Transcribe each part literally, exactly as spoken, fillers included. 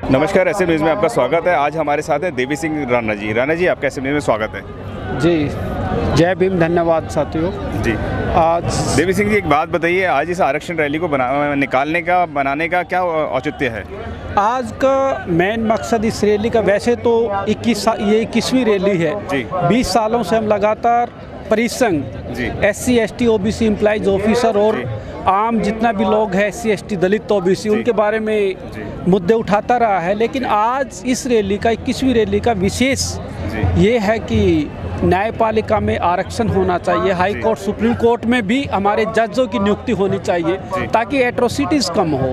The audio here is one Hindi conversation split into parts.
नमस्कार, एस एम न्यूज़ में आपका स्वागत है। आज हमारे साथ हैं देवी सिंह राणा जी। राणा जी, आपका एस एम न्यूज़ में स्वागत है। जी, जय भीम। धन्यवाद साथियों। जी, आज देवी सिंह जी, एक बात बताइए, आज इस आरक्षण रैली को बना निकालने का बनाने का क्या औचित्य है? आज का मेन मकसद इस रैली का, वैसे तो इक्कीस ये इक्कीसवीं रैली है जी। बीस सालों से हम लगातार परिसंघ जी S C S T O B C employees officer और आम जितना भी लोग हैं एस सी एस टी दलित ओ बी सी उनके बारे में मुद्दे उठाता रहा है। लेकिन आज इस रैली का इक्कीसवीं रैली का विशेष ये है कि न्यायपालिका में आरक्षण होना चाहिए। हाई कोर्ट, सुप्रीम कोर्ट में भी हमारे जजों की नियुक्ति होनी चाहिए ताकि एट्रोसिटीज़ कम हो।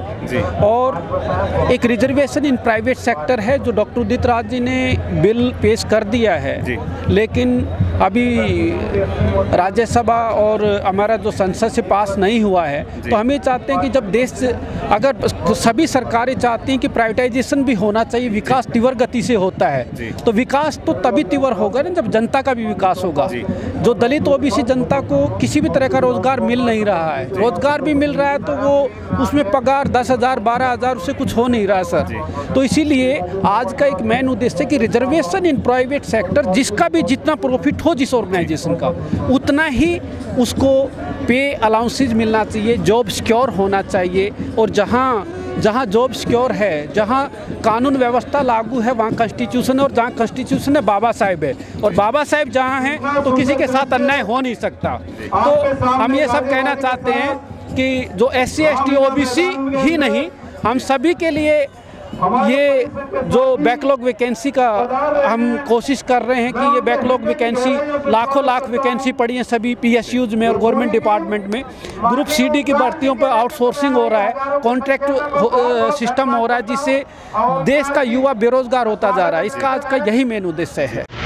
और एक रिजर्वेशन इन प्राइवेट सेक्टर है जो डॉक्टर उदित राज जी ने बिल पेश कर दिया है, लेकिन अभी राज्यसभा और हमारा जो संसद से पास नहीं हुआ है। तो हम ये चाहते हैं कि जब देश अगर तो सभी सरकारें चाहती हैं कि प्राइवेटाइजेशन भी होना चाहिए, विकास तीव्र गति से होता है, तो विकास तो तभी तीव्र होगा ना जब जनता का भी विकास होगा। जो दलित ओ बी सी जनता को किसी भी तरह का रोजगार मिल नहीं रहा है, रोजगार भी मिल रहा है तो वो उसमें पगार दस हज़ार बारह हज़ार उससे कुछ हो नहीं रहा है सर। तो इसीलिए आज का एक मेन उद्देश्य है कि रिजर्वेशन इन प्राइवेट सेक्टर, जिसका भी जितना प्रॉफिट हो जिस ऑर्गेनाइजेशन का, उतना ही उसको पे अलाउंसेज मिलना चाहिए, जॉब सिक्योर होना चाहिए। और जहाँ जहाँ जॉब सिक्योर है, जहाँ कानून व्यवस्था लागू है, वहाँ कॉन्स्टिट्यूशन है, और जहाँ कॉन्स्टिट्यूशन है बाबा साहेब है, और बाबा साहेब जहाँ हैं तो किसी के साथ अन्याय हो नहीं सकता। तो हम ये सब कहना चाहते हैं कि जो S C S T O B C ही नहीं, हम सभी के लिए ये जो बैकलॉग वैकेंसी का हम कोशिश कर रहे हैं कि ये बैकलॉग वैकेंसी, लाखों लाख वैकेंसी पड़ी हैं सभी पी एस यूज़ में और गवर्नमेंट डिपार्टमेंट में। ग्रुप सी डी की भर्तियों पर आउटसोर्सिंग हो रहा है, कॉन्ट्रैक्ट सिस्टम हो रहा है, जिससे देश का युवा बेरोजगार होता जा रहा है। इसका आज का यही मेन उद्देश्य है।